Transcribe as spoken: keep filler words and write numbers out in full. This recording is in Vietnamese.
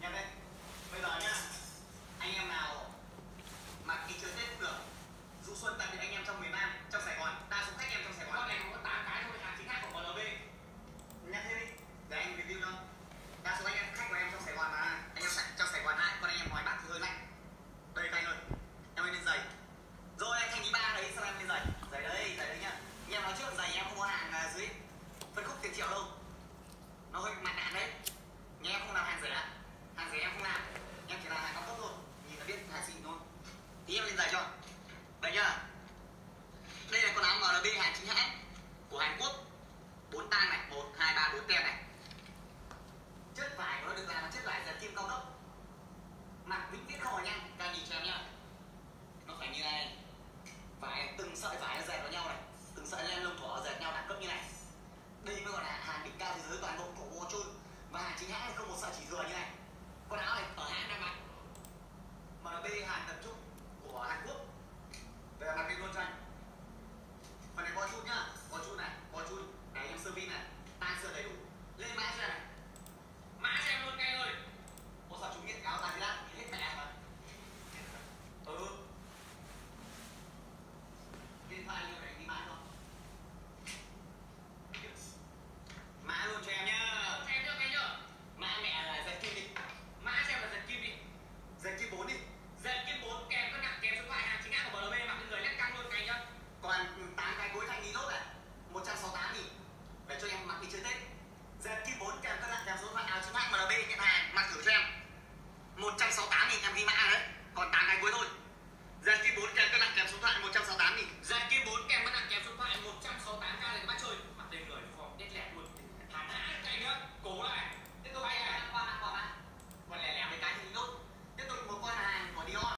Em đây. Bây giờ nhá, anh em nào mà đi chơi Tết cũng được, du xuân tận thì anh em trong miền Nam, trong Sài Gòn, đa số khách em trong Sài Gòn. Con này có tám cái thôi, hàng chính hãng của em lờ bê. Nhắc thêm đi, để anh review cho. Đa số anh em khách của em trong